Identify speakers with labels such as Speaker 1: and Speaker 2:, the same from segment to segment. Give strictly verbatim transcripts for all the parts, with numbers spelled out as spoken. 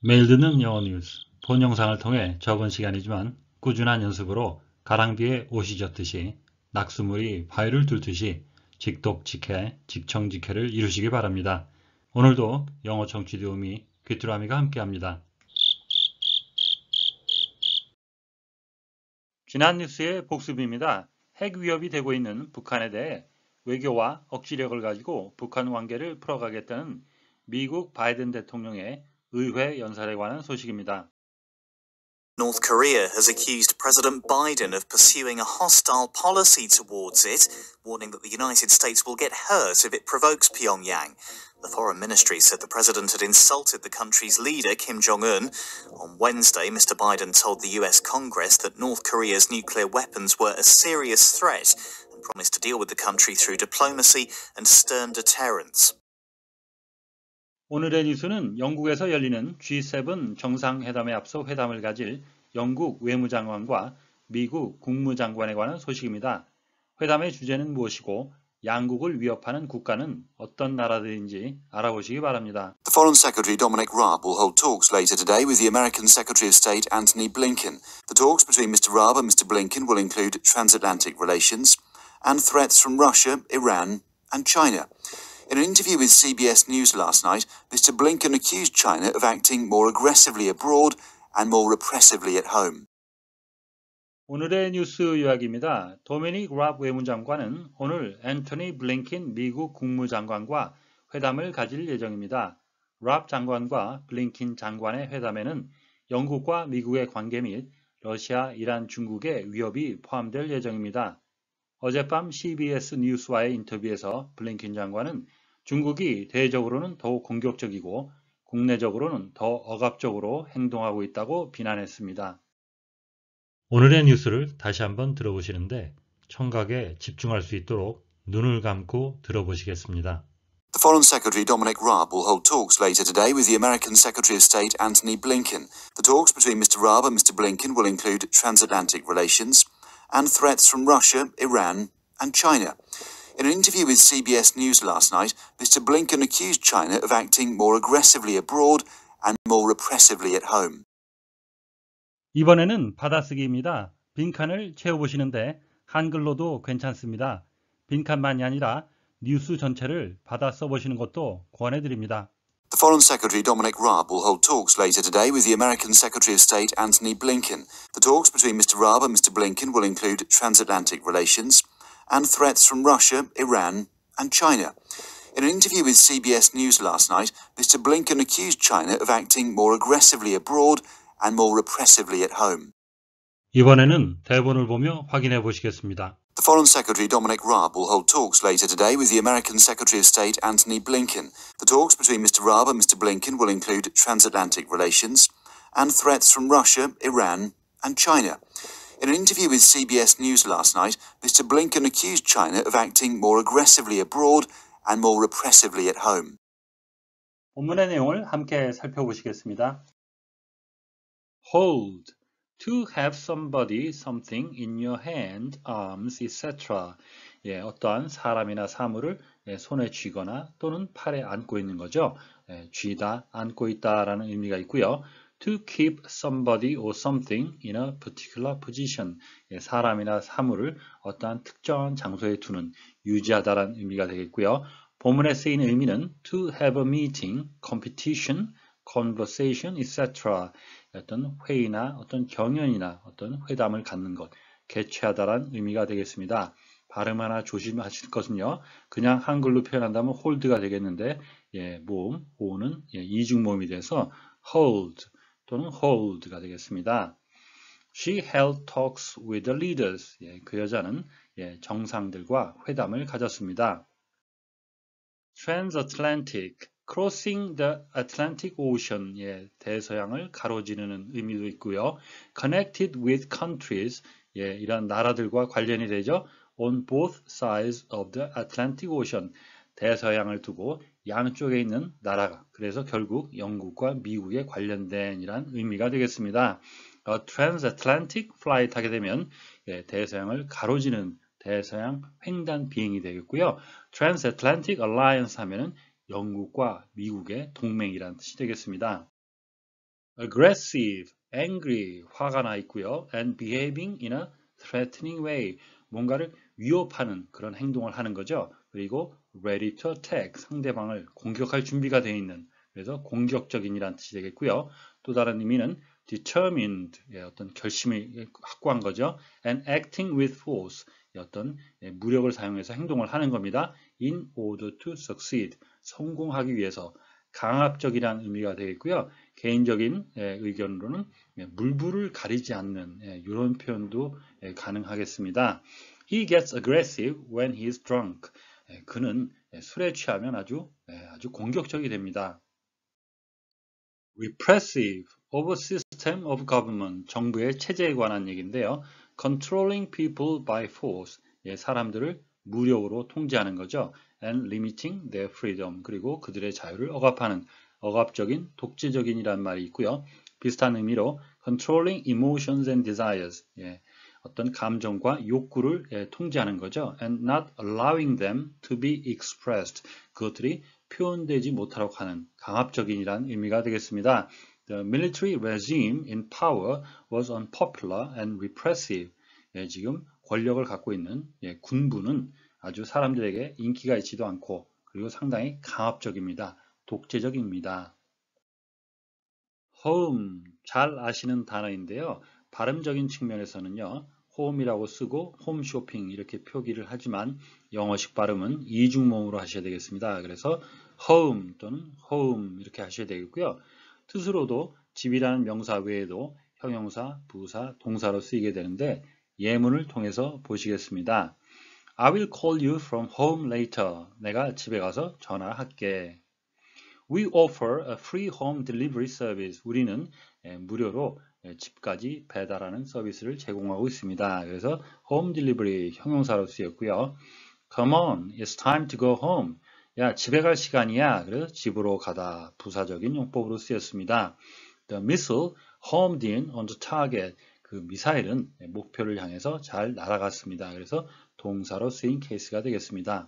Speaker 1: 매일 듣는 영어 뉴스, 본 영상을 통해 적은 시간이지만 꾸준한 연습으로 가랑비에 옷이 젖듯이 낙수물이 바위를 뚫듯이 직독직해, 직청직해를 이루시기 바랍니다. 오늘도 영어 청취 도우미 귀뚜라미가 함께합니다. 지난 뉴스의 복습입니다. 핵 위협이 되고 있는 북한에 대해 외교와 억지력을 가지고 북한 관계를 풀어가겠다는 미국 바이든 대통령의 의회 연설에 관한 소식입니다.
Speaker 2: North Korea has accused President Biden of pursuing a hostile policy towards it, warning that the United States will get hurt if it provokes Pyongyang. The foreign ministry said the president had insulted the country's leader, Kim Jong-un. On Wednesday, Mister Biden told the U S Congress that North Korea's nuclear weapons were a serious threat and promised to deal with the country through diplomacy and stern deterrence.
Speaker 1: 오늘의 뉴스는 영국에서 열리는 지 세븐 정상회담에 앞서 회담을 가질 영국 외무장관과 미국 국무장관에 관한 소식입니다. 회담의 주제는 무엇이고 양국을 위협하는 국가는 어떤 나라들인지 알아보시기 바랍니다.
Speaker 3: The Foreign Secretary Dominic Raab will hold talks later today with the American Secretary of State Antony Blinken. The talks between Mister Raab and Mister Blinken will include transatlantic relations and threats from Russia, Iran and China. In an interview with C B S News last night, Mister Blinken accused China of acting more aggressively abroad and more repressively at home.
Speaker 1: 오늘의 뉴스 요약입니다. 도미닉 랍 외무장관은 오늘 앤토니 블링킨 미국 국무장관과 회담을 가질 예정입니다. 랍 장관과 블링킨 장관의 회담에는 영국과 미국의 관계 및 러시아, 이란, 중국의 위협이 포함될 예정입니다. 어젯밤 씨 비 에스 뉴스와의 인터뷰에서 블링킨 장관은 중국이 대외적으로는 더욱 공격적이고 국내적으로는 더 억압적으로 행동하고 있다고 비난했습니다. 오늘의 뉴스를 다시 한번 들어보시는데 청각에 집중할 수 있도록 눈을 감고 들어보시겠습니다.
Speaker 3: The Foreign Secretary Dominic Raab will hold talks later today with the American Secretary of State Antony Blinken. The talks between Mister Raab and Mister Blinken will include transatlantic relations and threats from Russia, Iran and China. In an interview with C B S News last night, Mister Blinken accused China of acting more aggressively abroad and more repressively at home.
Speaker 1: 이번에는 받아쓰기입니다. 빈칸을 채워보시는데 한글로도 괜찮습니다. 빈칸만이 아니라 뉴스 전체를 받아 써보시는 것도 권해드립니다.
Speaker 3: The Foreign Secretary Dominic Raab will hold talks later today with the American Secretary of State Antony Blinken. The talks between Mister Raab and Mister Blinken will include transatlantic relations and threats from Russia, Iran and China. In an interview with C B S News last night, Mister Blinken accused China of acting more aggressively abroad and more repressively at home.
Speaker 1: 이번에는 대본을 보며 확인해 보시겠습니다.
Speaker 3: The Foreign Secretary Dominic Raab will hold talks later today with the American Secretary of State Antony Blinken. The talks between Mister Raab and Mister Blinken will include transatlantic relations and threats from Russia, Iran and China. In an interview with C B S News last night, Mister Blinken accused China of acting more aggressively abroad and more repressively at home.
Speaker 1: 본문의 내용을 함께 살펴보시겠습니다. Hold, to have somebody, something in your hand, arms, et cetera. 예, 어떠한 사람이나 사물을 예, 손에 쥐거나 또는 팔에 안고 있는 거죠. 예, 쥐다, 안고 있다라는 의미가 있고요. To keep somebody or something in a particular position. 예, 사람이나 사물을 어떠한 특정한 장소에 두는, 유지하다라는 의미가 되겠고요. 본문에 쓰인 의미는 to have a meeting, competition, conversation, et cetera. 어떤 회의나 어떤 경연이나 어떤 회담을 갖는 것, 개최하다라는 의미가 되겠습니다. 발음 하나 조심하실 것은요. 그냥 한글로 표현한다면 hold가 되겠는데 예, 모음, 오는 예, 이중 모음이 돼서 hold 또는 hold가 되겠습니다. She held talks with the leaders. 예, 그 여자는 예, 정상들과 회담을 가졌습니다. Transatlantic, crossing the Atlantic Ocean, 예, 대서양을 가로지르는 의미도 있고요. Connected with countries, 예, 이런 나라들과 관련이 되죠. On both sides of the Atlantic Ocean, 대서양을 두고 양쪽에 있는 나라가, 그래서 결국 영국과 미국에 관련된 이란 의미가 되겠습니다. 어, Transatlantic flight 하게 되면 예, 대서양을 가로지르는 대서양 횡단 비행이 되겠고요. Transatlantic Alliance 하면은 영국과 미국의 동맹이라는 뜻이 되겠습니다. aggressive, angry, 화가 나 있고요. and behaving in a threatening way, 뭔가를 위협하는 그런 행동을 하는 거죠. 그리고 ready to attack, 상대방을 공격할 준비가 되어 있는, 그래서 공격적인이라는 뜻이 되겠고요. 또 다른 의미는 determined, 예, 어떤 결심을 확고한 거죠. and acting with force, 예, 어떤 예, 무력을 사용해서 행동을 하는 겁니다. in order to succeed, 성공하기 위해서. 강압적이라는 의미가 되겠고요. 개인적인 예, 의견으로는 예, 물불을 가리지 않는 예, 이런 표현도 예, 가능하겠습니다. He gets aggressive when he is drunk. 예, 그는 예, 술에 취하면 아주 예, 아주 공격적이 됩니다. Repressive, of a system of government, 정부의 체제에 관한 얘기인데요. Controlling people by force, 예, 사람들을 무력으로 통제하는 거죠. And limiting their freedom, 그리고 그들의 자유를 억압하는, 억압적인, 독재적인이라는 말이 있고요. 비슷한 의미로 controlling emotions and desires, 예, 어떤 감정과 욕구를 예, 통제하는 거죠. And not allowing them to be expressed, 그것들이 표현되지 못하도록 하는, 강압적인이라는 의미가 되겠습니다. The military regime in power was unpopular and repressive. 예, 지금 권력을 갖고 있는 예, 군부는 아주 사람들에게 인기가 있지도 않고 그리고 상당히 강압적입니다. 독재적입니다. home, 잘 아시는 단어인데요. 발음적인 측면에서는요. home이라고 쓰고 홈쇼핑 이렇게 표기를 하지만 영어식 발음은 이중모음으로 하셔야 되겠습니다. 그래서 home 또는 home 이렇게 하셔야 되겠고요. 뜻으로도 집이라는 명사 외에도 형용사, 부사, 동사로 쓰이게 되는데 예문을 통해서 보시겠습니다. I will call you from home later. 내가 집에 가서 전화할게. We offer a free home delivery service. 우리는 무료로 집까지 배달하는 서비스를 제공하고 있습니다. 그래서 home delivery 형용사로 쓰였고요. Come on, it's time to go home. 야, 집에 갈 시간이야. 그래서 집으로 가다 부사적인 용법으로 쓰였습니다. The missile homed in on the target. 그 미사일은 목표를 향해서 잘 날아갔습니다. 그래서 동사로 쓰인 케이스가 되겠습니다.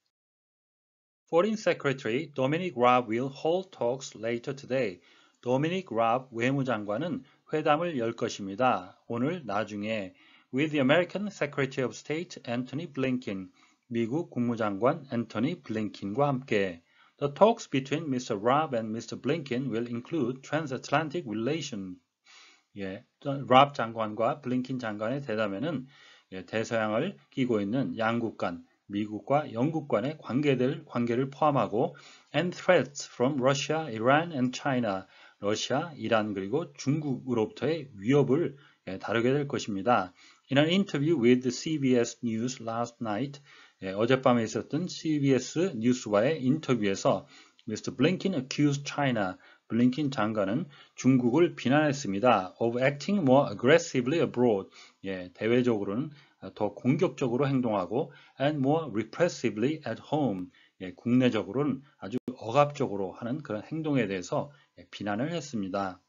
Speaker 1: Foreign Secretary Dominic Raab will hold talks later today. Dominic Raab 외무장관은 회담을 열 것입니다. 오늘 나중에 with the American Secretary of State Antony Blinken, 미국 국무장관 앤토니 블링킨과 함께. The talks between Mister Raab and Mister Blinken will include transatlantic relations. 예, 랍 장관과 블링킨 장관의 대담에는 예, 대서양을 끼고 있는 양국 간, 미국과 영국 간의 관계들, 관계를 포함하고 and threats from Russia, Iran and China, 러시아, 이란 그리고 중국으로부터의 위협을 예, 다루게 될 것입니다. In an interview with 씨비에스 News last night, 예, 어젯밤에 있었던 씨비에스 뉴스와의 인터뷰에서 Mister Blinken accused China, 블링킨 장관은 중국을 비난했습니다. of acting more aggressively abroad, 예, 대외적으로는 더 공격적으로 행동하고 and more repressively at home, 예, 국내적으로는 아주 억압적으로 하는 그런 행동에 대해서 예, 비난을 했습니다.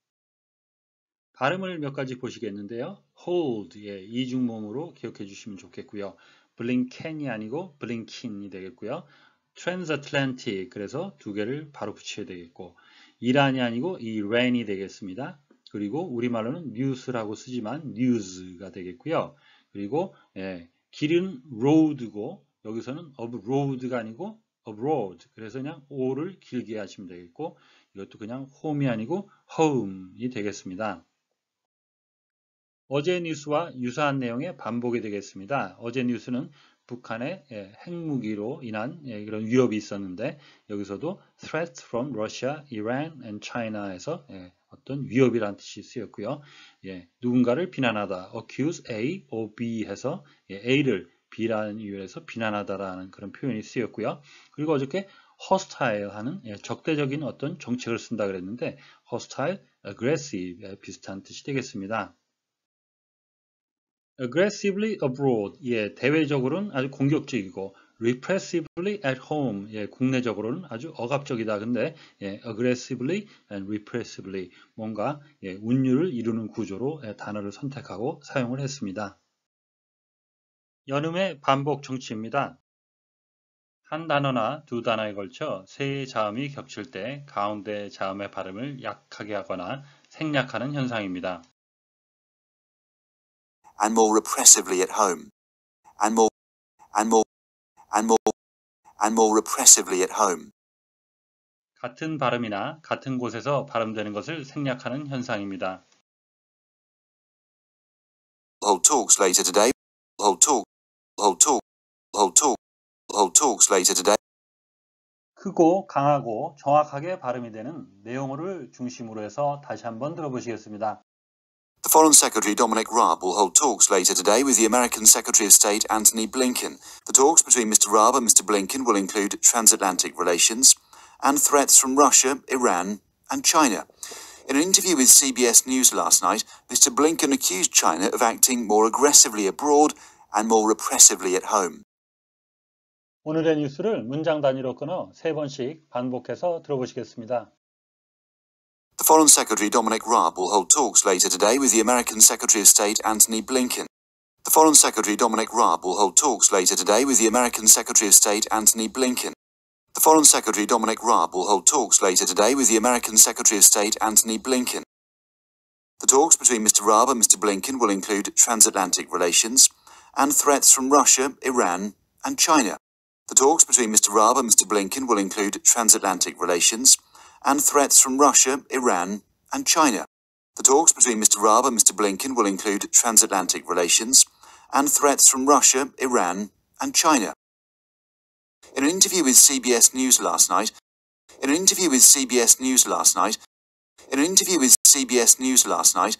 Speaker 1: 발음을 몇 가지 보시겠는데요. hold, 예, 이중모음으로 기억해 주시면 좋겠고요. 블링켄이 아니고 블링킨이 되겠고요. transatlantic, 그래서 두 개를 바로 붙여야 되겠고, 이란이 아니고 이란이 되겠습니다. 그리고 우리말로는 news라고 쓰지만 news가 되겠고요. 그리고 예, 길은 road고 여기서는 abroad가 아니고 abroad, 그래서 그냥 o를 길게 하시면 되겠고, 이것도 그냥 home이 아니고 home이 되겠습니다. 어제 뉴스와 유사한 내용의 반복이 되겠습니다. 어제 뉴스는 북한의 핵무기로 인한 그런 위협이 있었는데 여기서도 threat from Russia, Iran and China에서 어떤 위협이라는 뜻이 쓰였고요. 누군가를 비난하다, accuse A or B 해서 A를 B라는 이유에서 비난하다라는 그런 표현이 쓰였고요. 그리고 어저께 hostile 하는 적대적인 어떤 정책을 쓴다 그랬는데 hostile, aggressive 비슷한 뜻이 되겠습니다. aggressively abroad, 예, 대외적으로는 아주 공격적이고 repressively at home, 예, 국내적으로는 아주 억압적이다. 근데 예, aggressively and repressively 뭔가 예, 운율을 이루는 구조로 예, 단어를 선택하고 사용을 했습니다. 연음의 반복 정치입니다. 한 단어나 두 단어에 걸쳐 세 자음이 겹칠 때 가운데 자음의 발음을 약하게 하거나 생략하는 현상입니다.
Speaker 3: And more repressively at home. And more, and more, and more, and more repressively at home.
Speaker 1: 같은 발음이나 같은 곳에서 발음되는 것을 생략하는 현상입니다.
Speaker 3: Hold talks later today. Hold talk. Hold talk. Hold talk. Hold talks later today.
Speaker 1: 크고 강하고 정확하게 발음이 되는 내용어를 중심으로 해서 다시 한번 들어보시겠습니다.
Speaker 3: The Foreign Secretary Dominic Raab will hold talks later today with the American Secretary of State Antony Blinken. The talks between Mister Raab and Mister Blinken will include transatlantic relations and threats from Russia, Iran, and China. In an interview with C B S News last night, Mister Blinken accused China of acting more aggressively abroad and more repressively at home.
Speaker 1: 오늘의 뉴스를 문장 단위로 끊어 세 번씩 반복해서 들어보시겠습니다.
Speaker 3: The Foreign Secretary Dominic Raab will hold talks later today with the American Secretary of State Antony Blinken. The Foreign Secretary Dominic Raab will hold talks later today with the American Secretary of State Antony Blinken. The Foreign Secretary Dominic Raab will hold talks later today with the American Secretary of State Antony Blinken. The talks between Mister Raab and Mister Blinken will include transatlantic relations and threats from Russia, Iran, and China. The talks between Mister Raab and Mister Blinken will include transatlantic relations and threats from Russia, Iran, and China. The talks between Mister Raab and Mister Blinken will include transatlantic relations and threats from Russia, Iran, and China. In an interview with C B S News last night, in an interview with C B S News last night, in an interview with C B S News last night,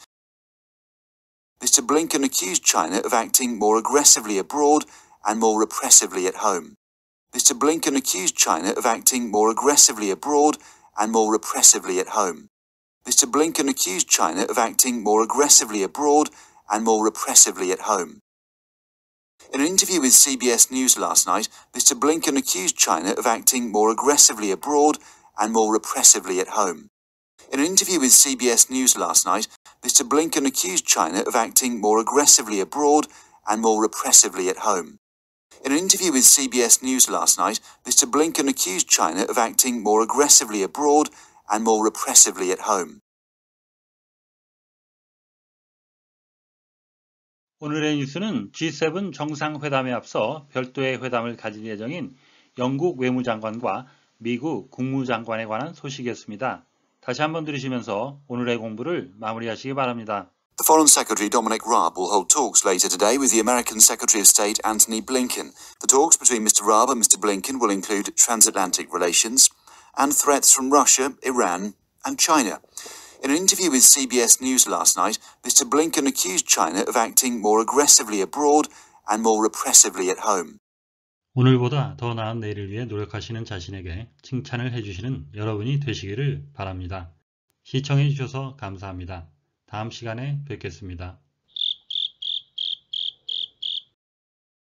Speaker 3: Mister Blinken accused China of acting more aggressively abroad and more repressively at home. Mister Blinken accused China of acting more aggressively abroad and more repressively at home. Mister Blinken accused China of acting more aggressively abroad and more repressively at home. In an interview with C B S News last night, Mister Blinken accused China of acting more aggressively abroad and more repressively at home. In an interview with C B S News last night, Mister Blinken accused China of acting more aggressively abroad and more repressively at home. In an interview with C B S News last night, Mister Blinken accused China of acting more aggressively abroad and more repressively at home.
Speaker 1: 오늘의 뉴스는 지 세븐 정상회담에 앞서 별도의 회담을 가질 예정인 영국 외무장관과 미국 국무장관에 관한 소식이었습니다. 다시 한번 들으시면서 오늘의 공부를 마무리하시기 바랍니다.
Speaker 3: The Foreign Secretary Dominic Raab will hold talks later today with the American Secretary of State Antony Blinken. The talks between Mister Raab and Mister Blinken will include transatlantic relations and threats from Russia, Iran, and China. In an interview with C B S News last night, Mister Blinken accused China of acting more aggressively abroad and more repressively at home.
Speaker 1: 오늘보다 더 나은 내일을 위해 노력하시는 자신에게 칭찬을 해주시는 여러분이 되시기를 바랍니다. 시청해 주셔서 감사합니다. 다음 시간에 뵙겠습니다.